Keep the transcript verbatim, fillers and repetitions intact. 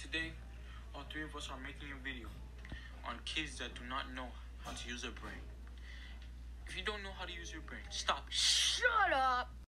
Today, all three of us are making a video on kids that do not know how to use their brain. If you don't know how to use your brain, stop. Shut up!